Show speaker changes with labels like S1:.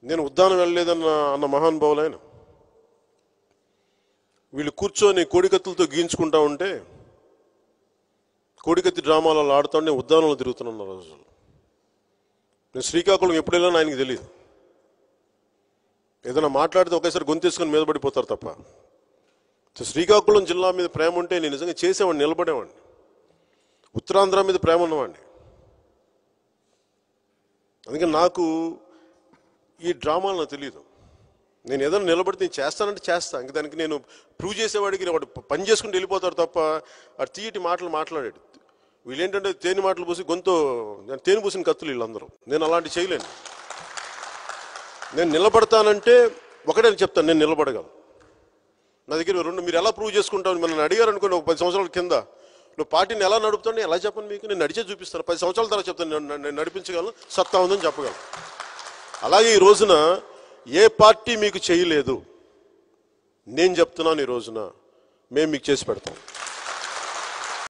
S1: నేను ఉద్దానం వెళ్ళలేదన్న మహానుభావులు ఆయన. వీళ్ళు కూర్చొని కోడికత్తులతో గీయించుకుంటా ఉంటే కోడికత్తి డ్రామాలలో ఆడుతుంటే ఉద్దానంలో తిరుగుతున్న రోజులు. నేను శ్రీకాకుళం ఎప్పుడు వెళ్ళానో ఆయనకి తెలియదు. ఏదైనా మాట్లాడితే ఒకేసారి గొంతేసుకొని మీద పడిపోతారు తప్ప. శ్రీకాకుళం జిల్లా మీద ప్రేమ ఉంటే నేను నిజంగా చేసేవాడిని, నిలబడేవాడిని. ఉత్తరాంధ్ర మీద ప్రేమ ఉన్నవాడిని. అందుకే నాకు ఈ డ్రామాలు నాకు తెలియదు. నేను ఏదైనా నిలబడితే నేను చేస్తానంటే చేస్తా. ఇంక దానికి నేను ప్రూవ్ చేసేవాడికి వాడు పని చేసుకుని వెళ్ళిపోతారు తప్ప ఆ తీయటి మాటలు మాట్లాడాడు. వీళ్ళేంటంటే తేనె మాటలు పూసి తేనె పూసిన కత్తులు వీళ్ళందరూ. నేను అలాంటి చేయలేను. నేను నిలబడతానంటే ఒకటే చెప్తాను, నేను నిలబడగలను. నా దగ్గర మీరు ఎలా ప్రూవ్ చేసుకుంటావు? నన్ను అడిగారు అనుకోండి, ఒక 10 సంవత్సరాల కింద నువ్వు పార్టీని ఎలా నడుపుతాను, ఎలా చెప్పను మీకు? నేను నడిచే చూపిస్తాను. 10 సంవత్సరాల తర్వాత చెప్తాను నేను నడిపించగలను, సత్తా ఉందని చెప్పగలను. అలాగే ఈ రోజున ఏ పార్టీ మీకు చేయలేదు, నేను చెప్తున్నాను, ఈ రోజున మేము మీకు చేసి పెడతాం.